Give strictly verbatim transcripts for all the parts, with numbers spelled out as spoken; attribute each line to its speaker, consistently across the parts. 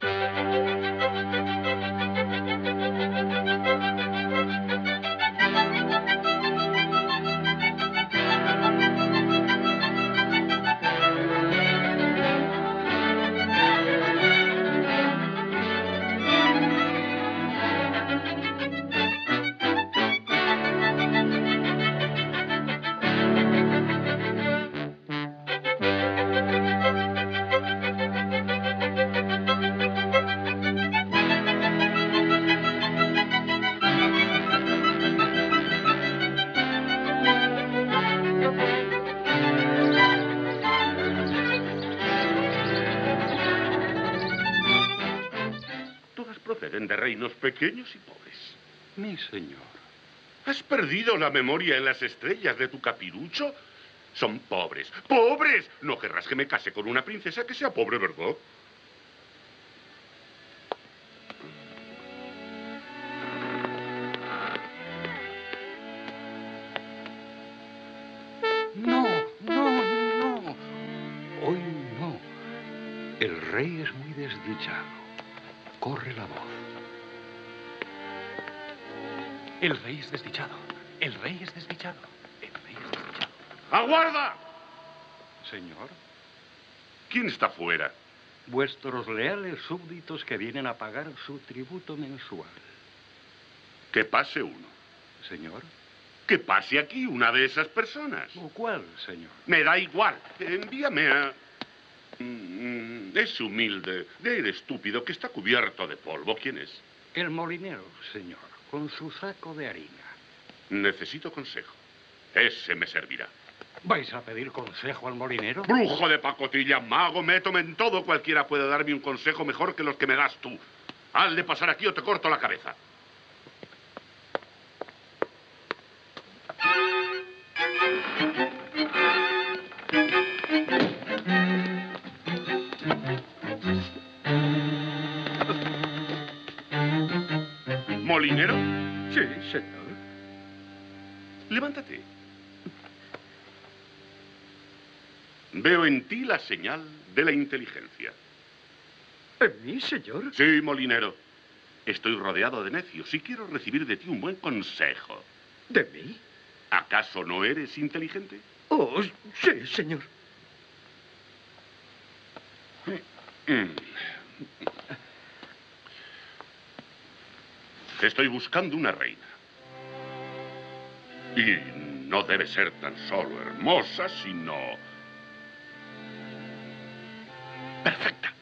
Speaker 1: De reinos pequeños y pobres.
Speaker 2: Mi señor.
Speaker 1: ¿Has perdido la memoria en las estrellas de tu capirucho? Son pobres. ¡Pobres! No querrás que me case con una princesa que sea pobre, ¿verdad?
Speaker 2: No, no, no. Hoy no. El rey es muy desdichado. Corre la voz.
Speaker 3: El rey es desdichado. El rey es desdichado. El rey es desdichado.
Speaker 1: ¡Aguarda!
Speaker 2: Señor.
Speaker 1: ¿Quién está fuera?
Speaker 2: Vuestros leales súbditos que vienen a pagar su tributo mensual.
Speaker 1: Que pase uno.
Speaker 2: Señor.
Speaker 1: Que pase aquí una de esas personas.
Speaker 2: ¿O cuál, señor?
Speaker 1: Me da igual. Envíame a... Ese humilde, de aire estúpido que está cubierto de polvo. ¿Quién es?
Speaker 2: El molinero, señor, con su saco de harina.
Speaker 1: Necesito consejo. Ese me servirá.
Speaker 2: ¿Vais a pedir consejo al molinero?
Speaker 1: Brujo de pacotilla, mago, métome en todo. Cualquiera puede darme un consejo mejor que los que me das tú. Haz de pasar aquí o te corto la cabeza. ¿Molinero?
Speaker 4: Sí, señor.
Speaker 1: Levántate. Veo en ti la señal de la inteligencia.
Speaker 4: ¿En mí, señor?
Speaker 1: Sí, molinero. Estoy rodeado de necios y quiero recibir de ti un buen consejo.
Speaker 4: ¿De mí?
Speaker 1: ¿Acaso no eres inteligente?
Speaker 4: Oh, sí, señor.
Speaker 1: Estoy buscando una reina. Y no debe ser tan solo hermosa, sino... perfecta.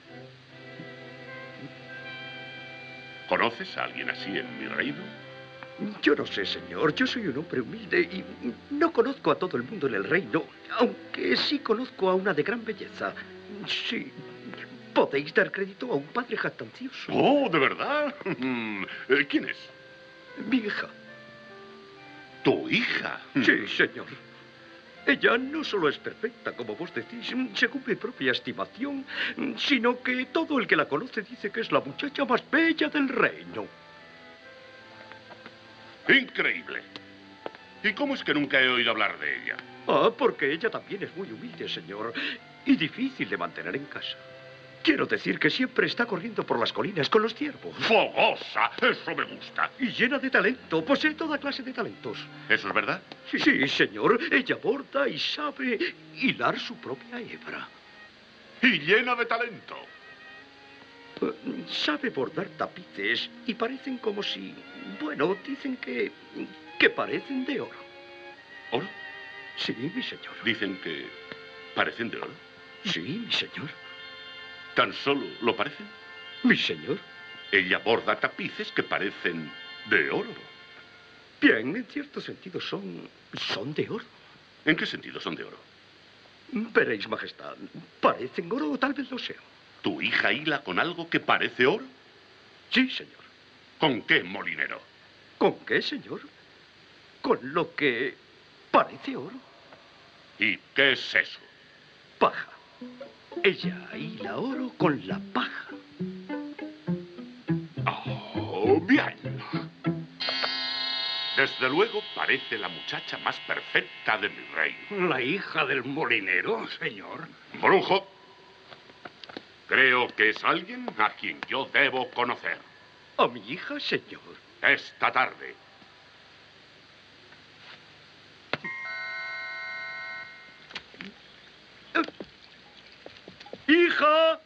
Speaker 1: ¿Conoces a alguien así en mi reino?
Speaker 4: Yo no sé, señor. Yo soy un hombre humilde y no conozco a todo el mundo en el reino, aunque sí conozco a una de gran belleza. Sí, podéis dar crédito a un padre jactancioso.
Speaker 1: Oh, ¿de verdad? ¿Quién es?
Speaker 4: Mi hija.
Speaker 1: ¿Tu hija?
Speaker 4: Sí, señor. Ella no solo es perfecta, como vos decís, según mi propia estimación, sino que todo el que la conoce dice que es la muchacha más bella del reino.
Speaker 1: Increíble. ¿Y cómo es que nunca he oído hablar de ella?
Speaker 4: Ah, porque ella también es muy humilde, señor, y difícil de mantener en casa. Quiero decir que siempre está corriendo por las colinas con los ciervos.
Speaker 1: ¡Fogosa! Eso me gusta.
Speaker 4: Y llena de talento. Posee toda clase de talentos.
Speaker 1: ¿Eso es verdad?
Speaker 4: Sí, sí, señor. Ella borda y sabe hilar su propia hebra.
Speaker 1: Y llena de talento.
Speaker 4: Uh, sabe bordar tapices y parecen como si... Bueno, dicen que... que parecen de oro.
Speaker 1: ¿Oro?
Speaker 4: Sí, mi señor.
Speaker 1: Dicen que parecen de oro.
Speaker 4: Sí, mi señor.
Speaker 1: ¿Tan solo lo parecen?
Speaker 4: Mi señor.
Speaker 1: Ella borda tapices que parecen de oro.
Speaker 4: Bien, en cierto sentido son... son de oro.
Speaker 1: ¿En qué sentido son de oro?
Speaker 4: Veréis, majestad. Parecen oro o tal vez lo sean.
Speaker 1: ¿Tu hija hila con algo que parece oro?
Speaker 4: Sí, señor.
Speaker 1: ¿Con qué, molinero?
Speaker 4: ¿Con qué, señor? Con lo que parece oro.
Speaker 1: ¿Y qué es eso?
Speaker 4: Paja. Ella hila oro con la paja.
Speaker 1: Oh, bien. Desde luego parece la muchacha más perfecta de mi reino.
Speaker 2: ¿La hija del molinero, señor?
Speaker 1: Brujo. Creo que es alguien a quien yo debo conocer.
Speaker 4: ¿A mi hija, señor?
Speaker 1: Esta tarde.
Speaker 4: ¡Hija!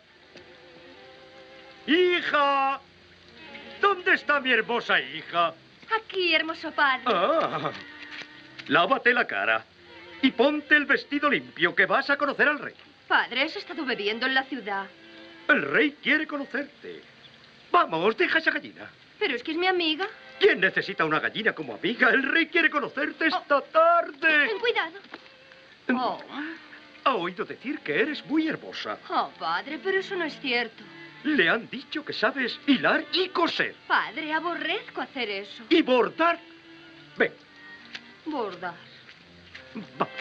Speaker 4: ¡Hija! ¿Dónde está mi hermosa hija?
Speaker 5: Aquí, hermoso padre.
Speaker 4: Ah, lávate la cara y ponte el vestido limpio, que vas a conocer al rey.
Speaker 5: Padre, has estado bebiendo en la ciudad.
Speaker 4: El rey quiere conocerte. Vamos, deja esa gallina.
Speaker 5: Pero es que es mi amiga.
Speaker 4: ¿Quién necesita una gallina como amiga? El rey quiere conocerte esta tarde.
Speaker 5: Ten cuidado. Oh.
Speaker 4: Ha oído decir que eres muy hermosa.
Speaker 5: Oh, padre, pero eso no es cierto.
Speaker 4: Le han dicho que sabes hilar y coser.
Speaker 5: Padre, aborrezco hacer eso.
Speaker 4: Y bordar. Ven.
Speaker 5: Bordar.
Speaker 4: Vamos.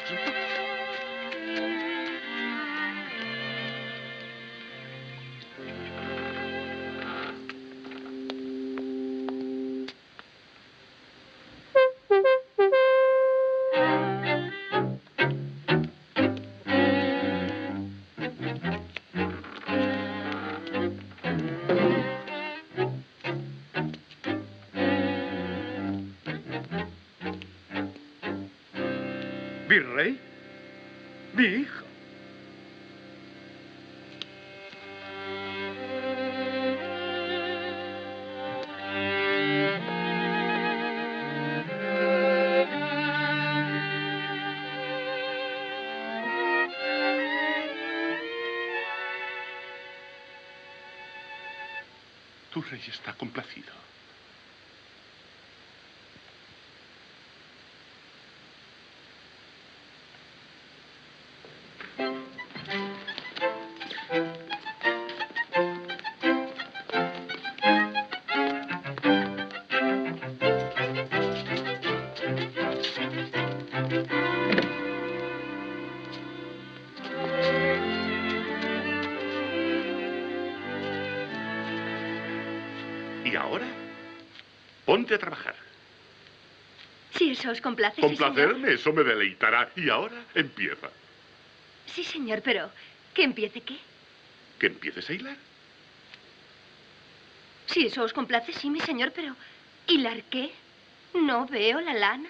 Speaker 4: Virrey, mi hija.
Speaker 1: Tu rey está complacido. ¿Y ahora? Ponte a trabajar.
Speaker 5: Si eso os complace, sí,
Speaker 1: Complacerme,
Speaker 5: señor.
Speaker 1: eso me deleitará. Y ahora empieza.
Speaker 5: Sí, señor, pero ¿que empiece qué?
Speaker 1: ¿Que empieces a hilar?
Speaker 5: Si eso os complace, sí, mi señor, pero ¿hilar qué? No veo la lana.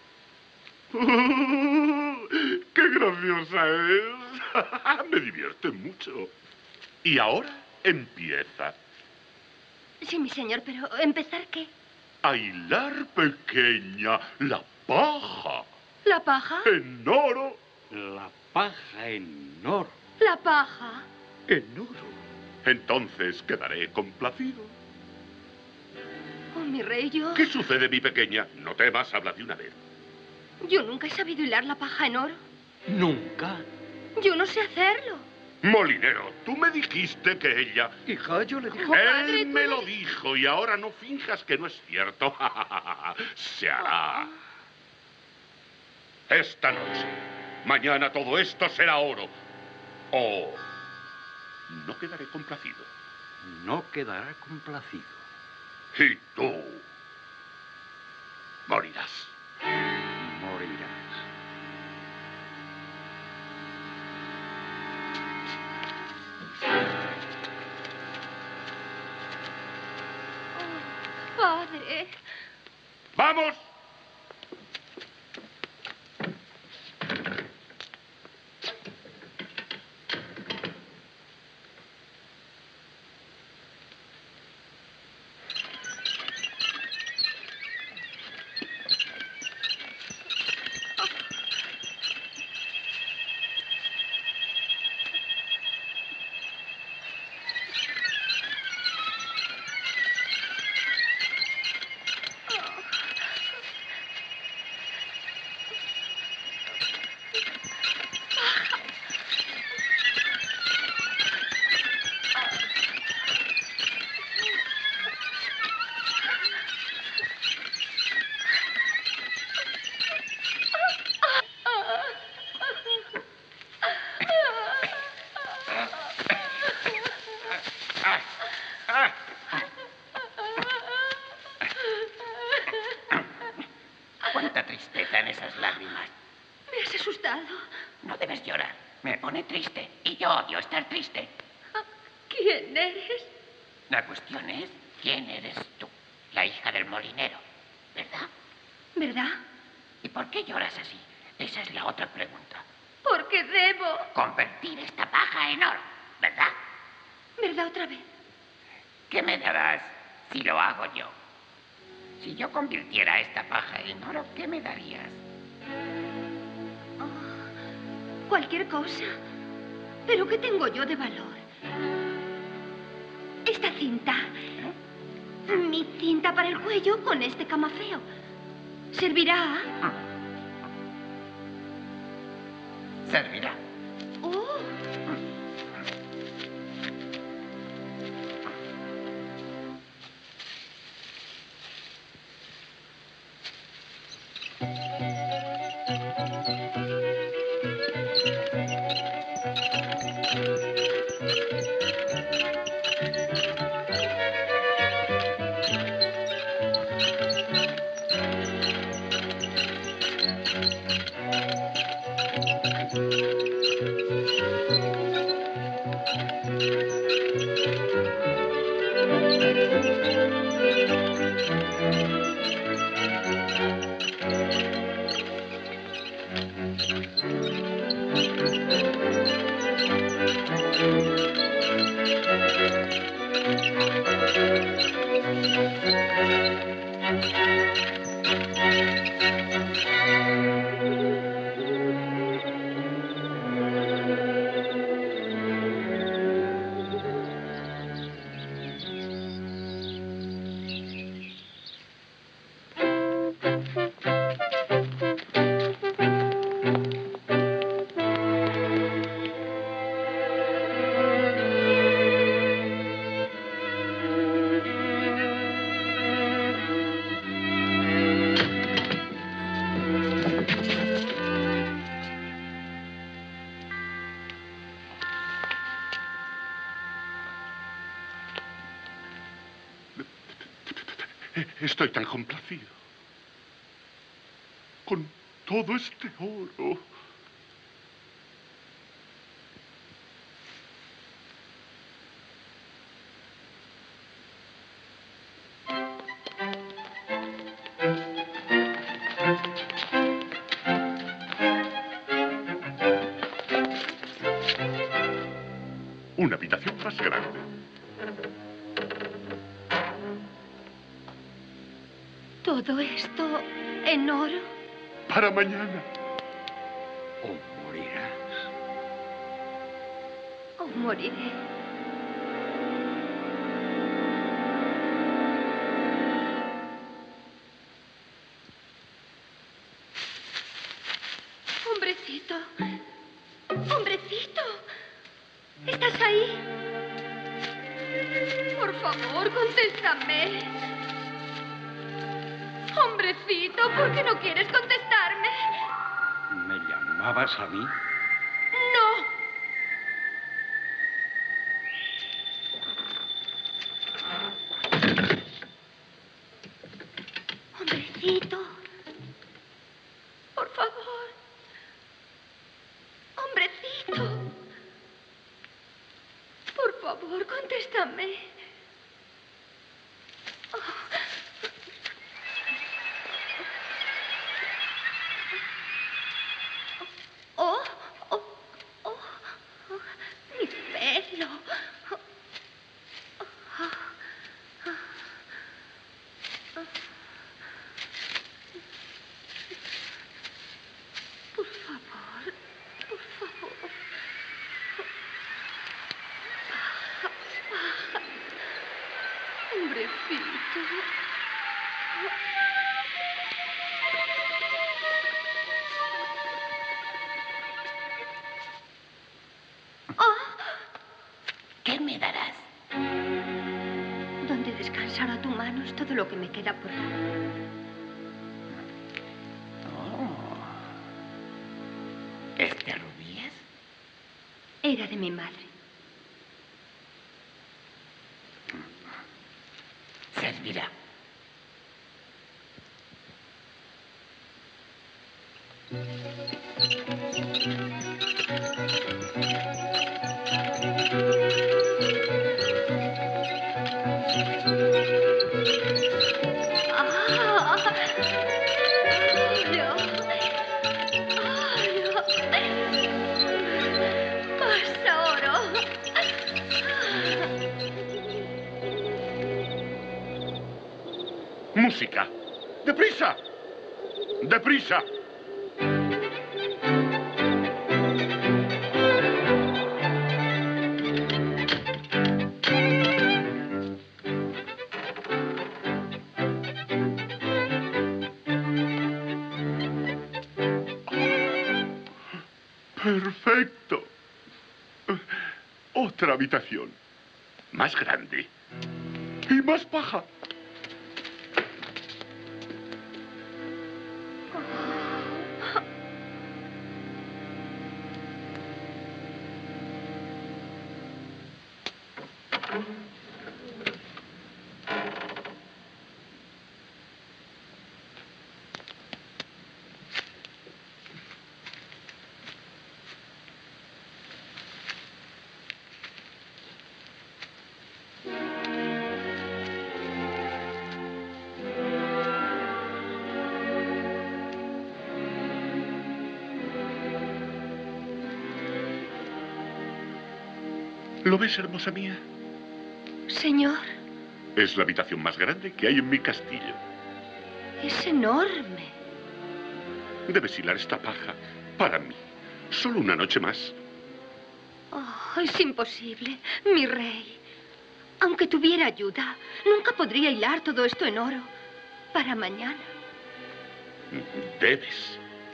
Speaker 1: ¡Qué graciosa es! Me divierte mucho. Y ahora empieza.
Speaker 5: Sí, mi señor, pero ¿empezar qué?
Speaker 1: A hilar pequeña la paja
Speaker 5: ¿La paja?
Speaker 1: en oro.
Speaker 2: La paja en oro.
Speaker 5: ¿La paja?
Speaker 4: En oro.
Speaker 1: Entonces quedaré complacido.
Speaker 5: Oh, mi rey, yo...
Speaker 1: ¿Qué sucede, mi pequeña? No temas, habla de una vez.
Speaker 5: Yo nunca he sabido hilar la paja en oro.
Speaker 2: Nunca.
Speaker 5: Yo no sé hacerlo.
Speaker 1: Molinero, tú me dijiste que ella...
Speaker 4: Hija, yo le dije...
Speaker 5: Oh, padre,
Speaker 1: Él
Speaker 5: tú
Speaker 1: me
Speaker 5: me
Speaker 1: lo
Speaker 5: di-
Speaker 1: dijo y ahora no finjas que no es cierto. Se hará. Esta noche. Mañana todo esto será oro. O no quedaré complacido.
Speaker 2: No quedará complacido.
Speaker 1: Y tú morirás.
Speaker 2: Morirás.
Speaker 5: Oh, padre.
Speaker 1: ¡Vamos!
Speaker 6: Cuánta tristeza en esas lágrimas.
Speaker 5: Me has asustado.
Speaker 6: No debes llorar. Me pone triste. Y yo odio estar triste.
Speaker 5: ¿Quién eres?
Speaker 6: La cuestión es, ¿quién eres tú? La hija del molinero, ¿verdad?
Speaker 5: ¿Verdad?
Speaker 6: ¿Y por qué lloras así? Esa es la otra pregunta.
Speaker 5: Porque debo.
Speaker 6: Convertir esta paja en oro, ¿verdad?
Speaker 5: ¿Verdad otra vez?
Speaker 6: ¿Qué me darás si lo hago yo? Si yo convirtiera esta paja en oro, ¿qué me darías?
Speaker 5: Oh, cualquier cosa. ¿Pero qué tengo yo de valor? Esta cinta. Mi cinta para el cuello con este camafeo. ¿Servirá?
Speaker 6: Servirá.
Speaker 5: Oh.
Speaker 1: Estoy tan complacido. Con todo este oro. Una habitación más grande.
Speaker 5: ¿Todo esto en oro?
Speaker 1: Para mañana.
Speaker 2: O morirás.
Speaker 5: ¿O moriré? Hombrecito. Hombrecito. ¿Estás ahí? Por favor, contéstame. Hombrecito, ¿por qué no quieres contestarme?
Speaker 2: ¿Me llamabas a mí?
Speaker 5: No. Hombrecito. Por favor. Hombrecito. Por favor, contéstame. Oh, oh, oh, oh, mi pelo. Por favor, por favor. Hombrecito.
Speaker 6: ¿Qué me darás?
Speaker 5: Donde descansara tu mano es todo lo que me queda por dar.
Speaker 6: Oh. ¿Este rubí es?
Speaker 5: Era de mi madre.
Speaker 6: Servirá.
Speaker 5: Ah, no. Más oro.
Speaker 1: Música. ¡Deprisa! ¡Deprisa! Perfecto. Otra habitación. Más grande. Y más paja. ¿Lo ves, hermosa mía?
Speaker 5: Señor,
Speaker 1: Es la habitación más grande que hay en mi castillo.
Speaker 5: es enorme.
Speaker 1: Debes hilar esta paja para mí. Solo una noche más.
Speaker 5: Oh, es imposible, mi rey. Aunque tuviera ayuda, nunca podría hilar todo esto en oro para mañana.
Speaker 1: Debes.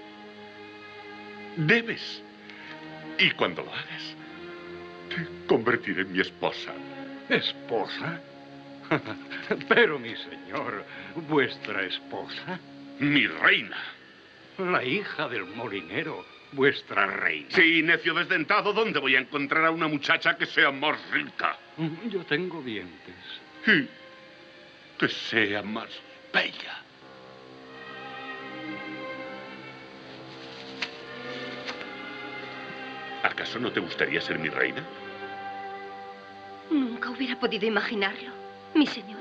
Speaker 1: Debes. Y cuando lo hagas, te convertiré en mi esposa.
Speaker 2: ¿Esposa? Pero, mi señor, ¿vuestra esposa?
Speaker 1: Mi reina.
Speaker 2: La hija del molinero, vuestra reina.
Speaker 1: Sí, necio desdentado, ¿dónde voy a encontrar a una muchacha que sea más rica?
Speaker 2: Yo tengo dientes.
Speaker 1: Y que sea más bella. ¿Acaso no te gustaría ser mi reina?
Speaker 5: Nunca hubiera podido imaginarlo, mi señor.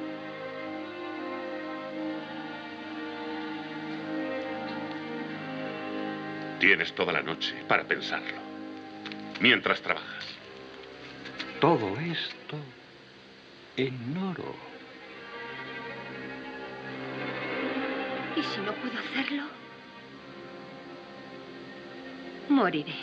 Speaker 1: Tienes toda la noche para pensarlo. Mientras trabajas.
Speaker 2: Todo esto en oro.
Speaker 5: ¿Y si no puedo hacerlo? Moriré.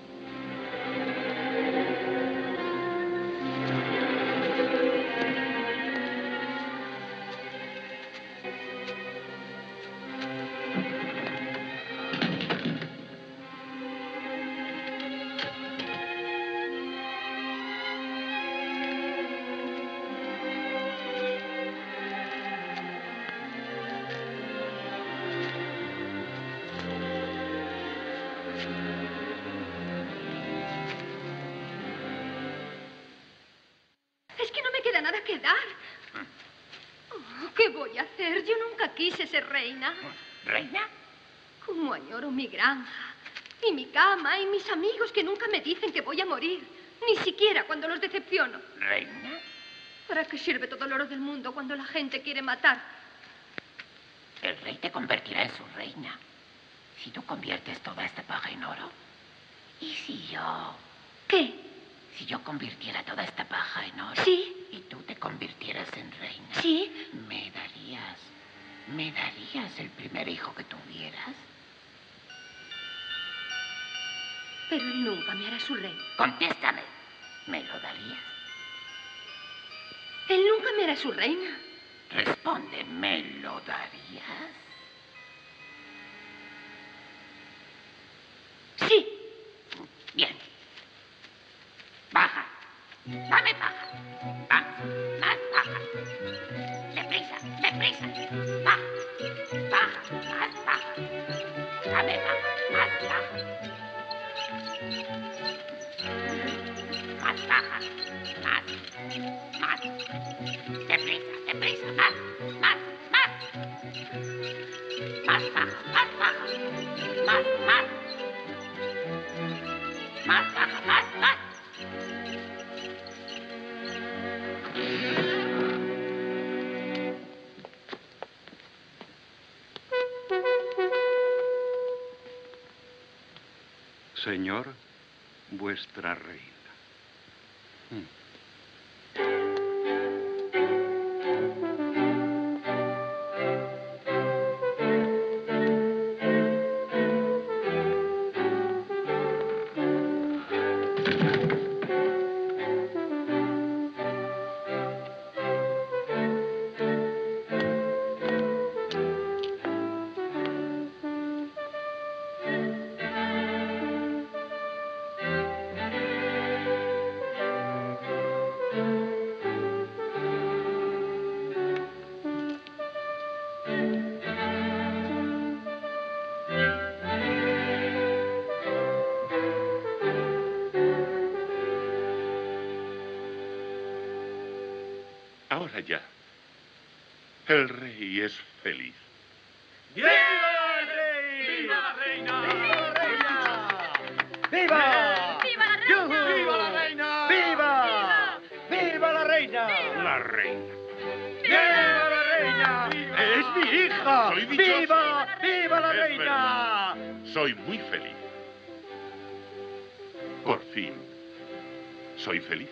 Speaker 5: Es que no me queda nada que dar. Oh, ¿qué voy a hacer? Yo nunca quise ser reina.
Speaker 6: ¿Reina?
Speaker 5: Como añoro mi granja, y mi cama, y mis amigos que nunca me dicen que voy a morir. Ni siquiera cuando los decepciono.
Speaker 6: ¿Reina?
Speaker 5: ¿Para qué sirve todo el oro del mundo cuando la gente quiere matar?
Speaker 6: El rey te convertirá en su reina. Si tú conviertes toda esta paja en oro. ¿Y si yo...
Speaker 5: ¿Qué?
Speaker 6: Si yo convirtiera toda esta paja en oro?
Speaker 5: Sí.
Speaker 6: Y tú te convirtieras en reina.
Speaker 5: Sí.
Speaker 6: ¿Me darías... ¿Me darías el primer hijo que tuvieras?
Speaker 5: Pero él nunca me hará su rey.
Speaker 6: Contéstame. ¿Me lo darías?
Speaker 5: Él nunca me hará su reina.
Speaker 6: Responde, ¿me lo darías?
Speaker 5: Sí.
Speaker 6: Bien. Baja. Dame paja. Vamos. Más paja. Deprisa, deprisa. Baja. Baja. Más paja. Dame paja. Más paja. Más paja. Más. Más. Deprisa, deprisa. Más. Más. Más. Más paja. Más paja. Más. Más. Más paja. Más. Más.
Speaker 2: Señor, vuestra reina. Mm.
Speaker 1: Ahora ya. El rey es feliz.
Speaker 3: ¡Viva el rey! ¡Viva la reina! ¡Viva la reina!
Speaker 4: ¡Viva!
Speaker 5: ¡Viva la reina!
Speaker 3: ¡Viva la reina!
Speaker 4: ¡Viva! ¡Viva la reina!
Speaker 1: La reina.
Speaker 3: ¡Viva la reina!
Speaker 4: ¡Es mi hija!
Speaker 1: Soy dichoso.
Speaker 4: ¡Viva! ¡Viva la
Speaker 1: Es
Speaker 4: reina!
Speaker 1: Soy muy feliz. Por fin, soy feliz.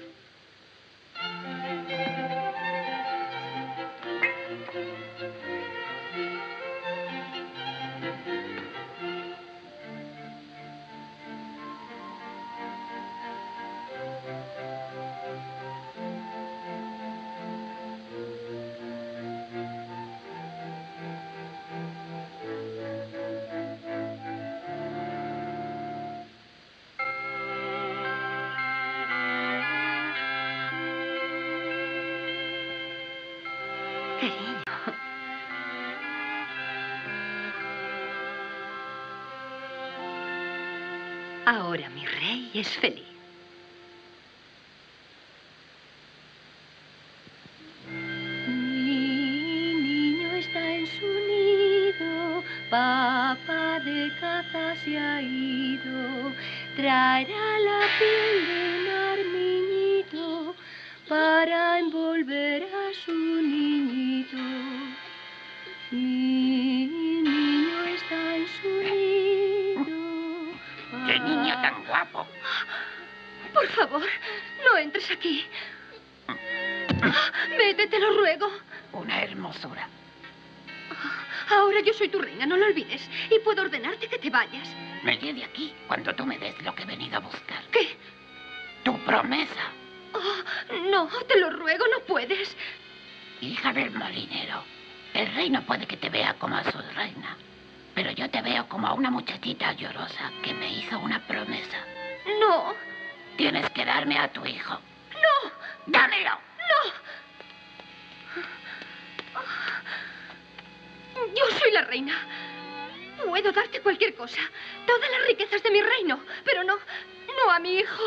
Speaker 5: Querido. Ahora mi rey es feliz. Mi niño está en su nido, papá de caza se ha ido, traerá la piel de un armiñito para envolver a su niñito. Mi niño está en su nido.
Speaker 6: ¡Qué niño tan guapo!
Speaker 5: Por favor, no entres aquí. Vete, te lo ruego.
Speaker 6: Una hermosura.
Speaker 5: Ahora yo soy tu reina, no lo olvides. Y puedo ordenarte que te vayas.
Speaker 6: Me iré de aquí cuando tú me des lo que he venido a buscar.
Speaker 5: ¿Qué?
Speaker 6: Tu promesa,
Speaker 5: Oh, no, te lo ruego, no puedes.
Speaker 6: hija del molinero. El rey no puede que te vea como a su reina, pero yo te veo como a una muchachita llorosa que me hizo una promesa.
Speaker 5: No,
Speaker 6: Tienes que darme a tu hijo.
Speaker 5: no,
Speaker 6: ¡Dámelo!
Speaker 5: no. Yo soy la reina. Puedo darte cualquier cosa. Todas las riquezas de mi reino. Pero no, no a mi hijo.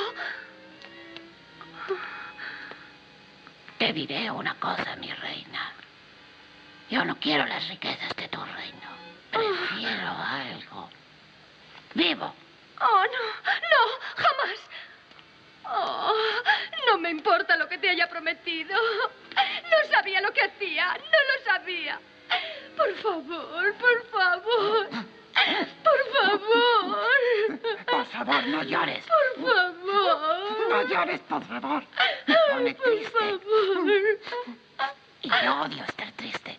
Speaker 6: Te diré una cosa, mi reina. Yo no quiero las riquezas de tu reino. Prefiero algo vivo.
Speaker 5: Oh, no, no, jamás. Oh, no me importa lo que te haya prometido. No sabía lo que hacía, no lo sabía. Por favor, por favor. Por favor.
Speaker 6: Por favor, no llores.
Speaker 5: Por favor.
Speaker 6: No llores, por favor. Me pone
Speaker 5: Por
Speaker 6: triste.
Speaker 5: favor.
Speaker 6: Y yo odio estar triste.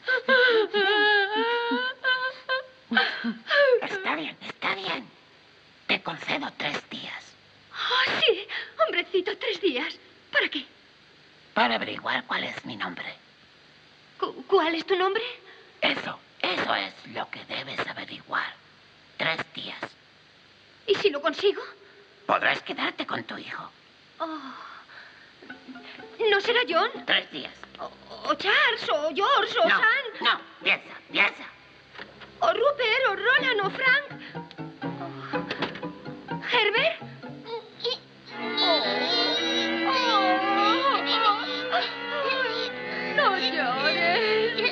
Speaker 6: Está bien, está bien. Te concedo tres días
Speaker 5: Oh, sí, hombrecito, tres días. ¿Para qué?
Speaker 6: para averiguar cuál es mi nombre.
Speaker 5: Cu- ¿Cuál es tu nombre?
Speaker 6: Eso, eso es lo que debes averiguar. Tres días.
Speaker 5: ¿Y si lo consigo?
Speaker 6: Podrás quedarte con tu hijo.
Speaker 5: Oh. ¿No será John?
Speaker 6: Tres días.
Speaker 5: O, o Charles, o George, o
Speaker 6: No,
Speaker 5: Sam.
Speaker 6: no, piensa, piensa.
Speaker 5: O Rupert, o Roland, o Frank. Oh. ¿Herbert? No llores.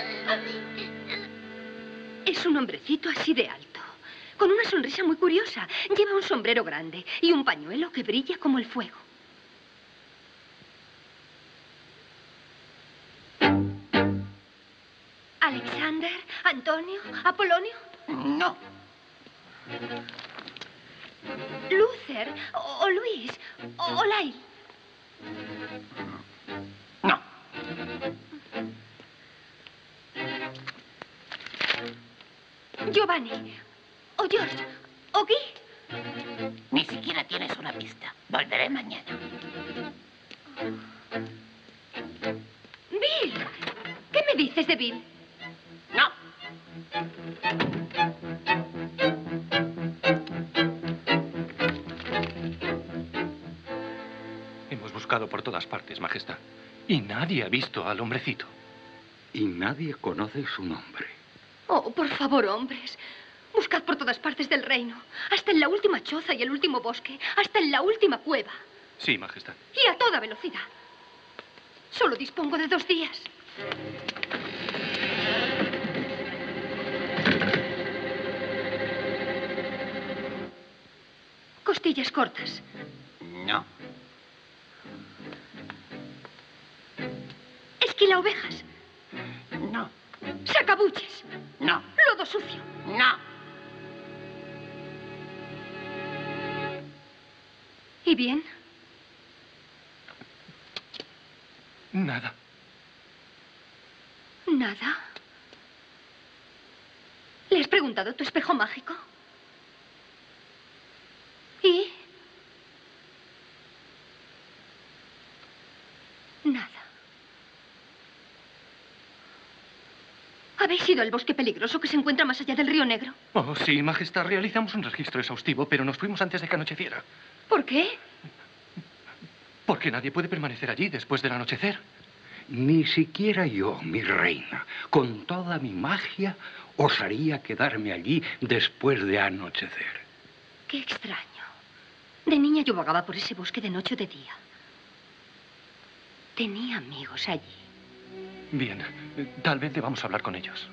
Speaker 5: Es un hombrecito así de alto, con una sonrisa muy curiosa. Lleva un sombrero grande y un pañuelo que brilla como el fuego. ¿Alexander? ¿Antonio? ¿Apolonio?
Speaker 6: No.
Speaker 5: Luther, o, o Luis, o, o Lyle.
Speaker 6: No.
Speaker 5: Giovanni, o George, o Guy.
Speaker 6: Ni siquiera tienes una pista. Volveré mañana.
Speaker 5: Bill, ¿qué me dices de Bill?
Speaker 6: No.
Speaker 3: Hemos buscado por todas partes, Majestad. Y nadie ha visto al hombrecito.
Speaker 2: Y nadie conoce su nombre.
Speaker 5: Oh, por favor, hombres. Buscad por todas partes del reino. Hasta en la última choza y el último bosque. Hasta en la última cueva.
Speaker 3: Sí, Majestad.
Speaker 5: Y a toda velocidad. Solo dispongo de dos días. Costillas cortas.
Speaker 6: No.
Speaker 5: Esquila ovejas.
Speaker 6: No.
Speaker 5: Sacabuches.
Speaker 6: No.
Speaker 5: Lodo sucio.
Speaker 6: No.
Speaker 5: ¿Y bien?
Speaker 3: Nada.
Speaker 5: Nada. ¿Le has preguntado tu espejo mágico? ¿Y? Nada. ¿Habéis ido al bosque peligroso que se encuentra más allá del río Negro?
Speaker 3: Oh, sí, Majestad. Realizamos un registro exhaustivo, pero nos fuimos antes de que anocheciera.
Speaker 5: ¿Por qué?
Speaker 3: Porque nadie puede permanecer allí después del anochecer.
Speaker 2: Ni siquiera yo, mi reina, con toda mi magia, osaría quedarme allí después de anochecer.
Speaker 5: Qué extraño. De niña yo vagaba por ese bosque de noche o de día. Tenía amigos allí.
Speaker 3: Bien, tal vez debamos hablar con ellos.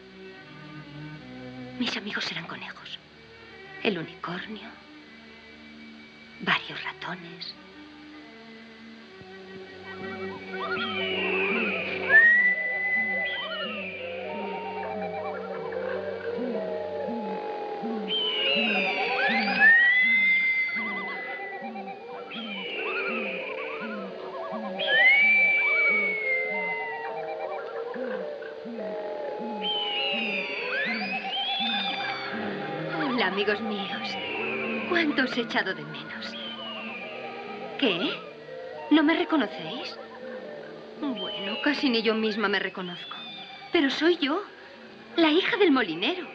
Speaker 5: Mis amigos eran conejos. El unicornio. Varios ratones. Hola, amigos míos. ¿Cuánto os he echado de menos? ¿Qué? ¿No me reconocéis? Bueno, casi ni yo misma me reconozco. Pero soy yo, la hija del molinero.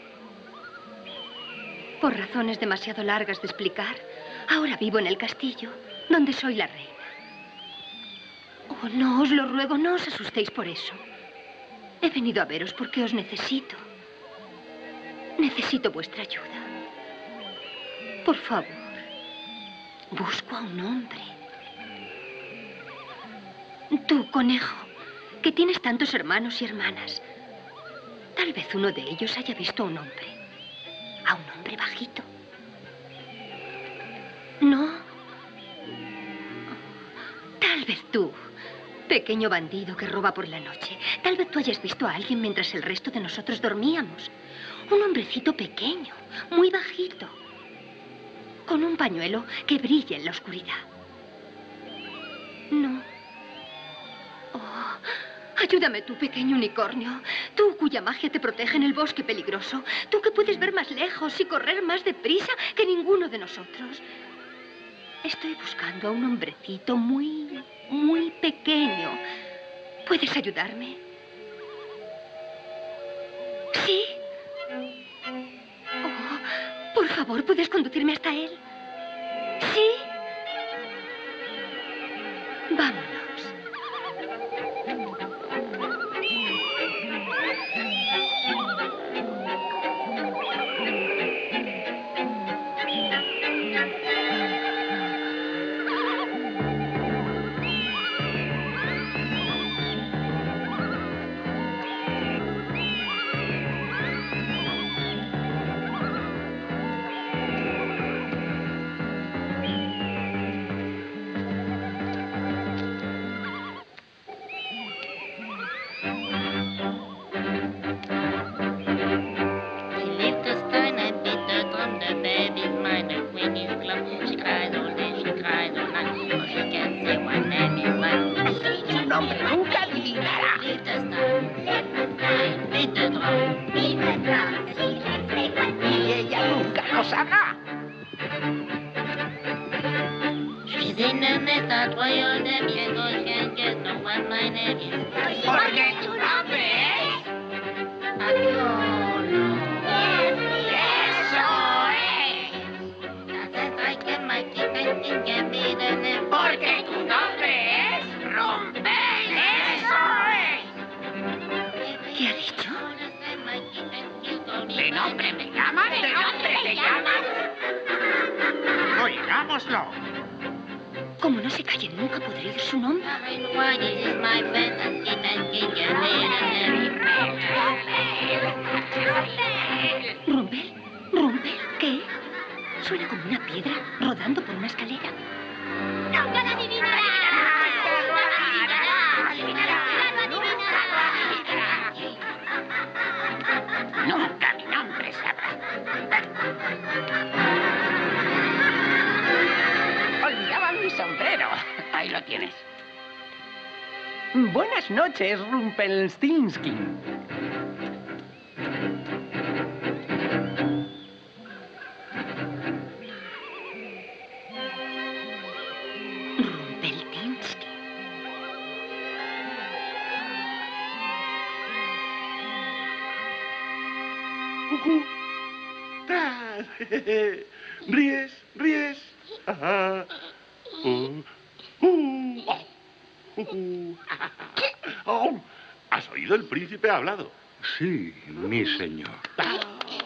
Speaker 5: Por razones demasiado largas de explicar, ahora vivo en el castillo, donde soy la reina. Oh, no, os lo ruego, no os asustéis por eso. He venido a veros porque os necesito. Necesito vuestra ayuda. Por favor, busco a un hombre. Tú, conejo, que tienes tantos hermanos y hermanas. Tal vez uno de ellos haya visto a un hombre. A un hombre bajito. ¿No? Tal vez tú, pequeño bandido que roba por la noche. Tal vez tú hayas visto a alguien mientras el resto de nosotros dormíamos. Un hombrecito pequeño, muy bajito. Con un pañuelo que brilla en la oscuridad. No. Oh, ayúdame tú, pequeño unicornio. Tú cuya magia te protege en el bosque peligroso. Tú que puedes ver más lejos y correr más deprisa que ninguno de nosotros. Estoy buscando a un hombrecito muy, muy pequeño. ¿Puedes ayudarme? ¿Sí? Oh, por favor, ¿puedes conducirme hasta él? ¿Sí? Vámonos.
Speaker 7: posada. Porque tu nombre es... ¡Eso es! Porque tu nombre es Rumpel. ¡Eso es!
Speaker 5: ¿Qué ha dicho?
Speaker 7: ¿De nombre me llamas? ¿De nombre te llamas? Oigámoslo.
Speaker 5: Como no se calle nunca, podré oír su nombre. ¿Rumpel? ¿Rumpel? ¿Qué? Suena como una piedra rodando por una escalera.
Speaker 7: ¡Nunca la adivinarás! Nunca mi nombre sabrá. Olvidaba mi sombrero. Ahí lo tienes.
Speaker 8: Buenas noches, Rumpelstiltskin.
Speaker 5: Rumpelstiltskin.
Speaker 1: Cucú. Ah, ríes, ríes. Ajá. Uh, uh, oh, uh, oh. ¿Has oído? El príncipe ha hablado.
Speaker 2: Sí, mi señor.
Speaker 1: Ah,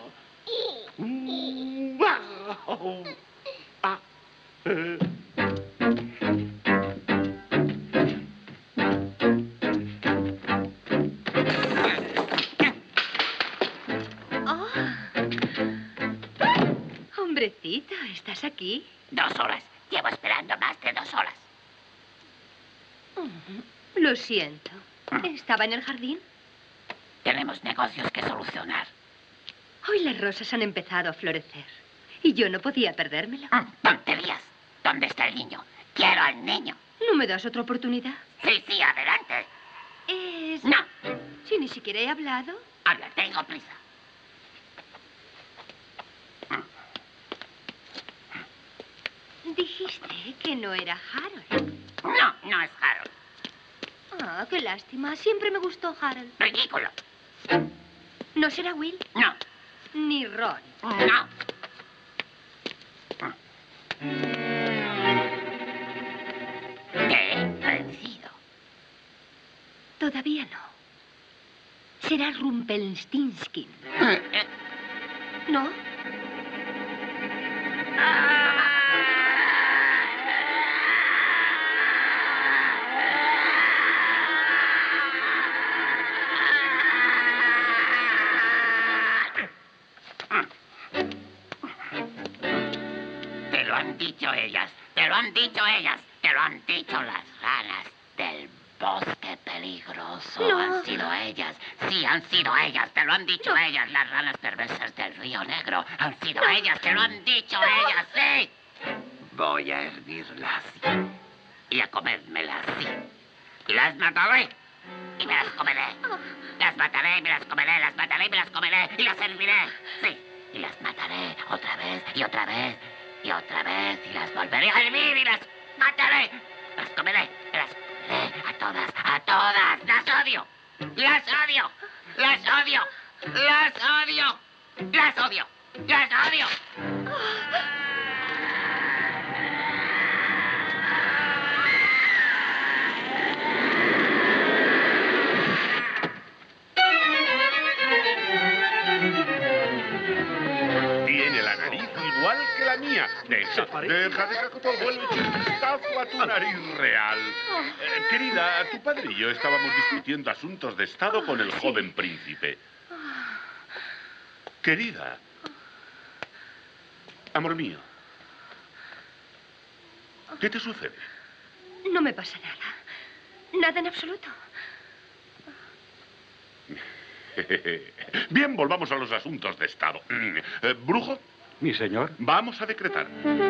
Speaker 1: uh, ah, oh, ah, eh.
Speaker 5: Oh. Hombrecito, ¿estás aquí?
Speaker 6: Dos horas. Llevo esperando más de dos horas.
Speaker 5: Mm, Lo siento. ¿Estaba en el jardín?
Speaker 6: Tenemos negocios que solucionar.
Speaker 5: Hoy las rosas han empezado a florecer. Y yo no podía perdérmelo.
Speaker 6: Mm, tonterías. ¿Dónde está el niño? Quiero al niño.
Speaker 5: ¿No me das otra oportunidad?
Speaker 6: Sí, sí, adelante.
Speaker 5: Es...
Speaker 6: No.
Speaker 5: Si ni siquiera he hablado.
Speaker 6: Habla, tengo prisa.
Speaker 5: Dijiste que no era Harold.
Speaker 6: No, no es Harold.
Speaker 5: Ah, qué lástima. Siempre me gustó Harold.
Speaker 6: Ridículo.
Speaker 5: ¿No será Will?
Speaker 6: No,
Speaker 5: Ni Ron.
Speaker 6: no. Te he vencido.
Speaker 5: Todavía no. Será Rumpelstiltskin. ¿No?
Speaker 6: Te lo han dicho ellas, te lo han dicho ellas, te lo han dicho las ranas del bosque peligroso.
Speaker 5: No.
Speaker 6: Han sido ellas, sí, han sido ellas, te lo han dicho ellas, las ranas perversas del río Negro. Han sido ellas, te lo han dicho ellas, sí. Voy a hervirlas y a comérmelas, sí. Y las mataré y me las comeré. Las mataré y me las comeré, las mataré y me las comeré y las herviré, sí. Y las mataré otra vez y otra vez y otra vez y las volveré a hervir y las mataré. Las comeré, las comeré a todas, a todas. Las odio, las odio, las odio, las odio, las odio, las odio.
Speaker 1: Tiene la nariz igual que la mía. Deja, deja, deja que tu abuelo eche un vistazo a tu nariz real. Eh, querida, tu padre y yo estábamos discutiendo asuntos de Estado con el joven príncipe. Querida. Amor mío. ¿Qué te sucede?
Speaker 5: No me pasa nada. Nada en absoluto.
Speaker 1: Bien, volvamos a los asuntos de Estado. Mm, eh, Brujo,
Speaker 2: Mi señor.
Speaker 1: vamos a decretar.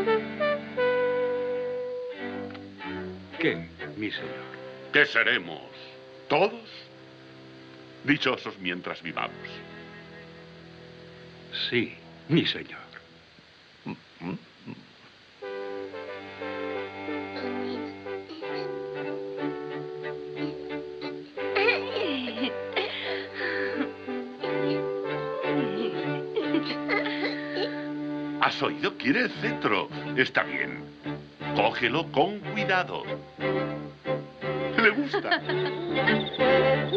Speaker 2: ¿Qué, mi señor?
Speaker 1: Que seremos todos dichosos mientras vivamos.
Speaker 2: Sí, mi señor.
Speaker 1: ¿Has oído? Quiere el cetro. Está bien. Cógelo con cuidado. ¿Le gusta?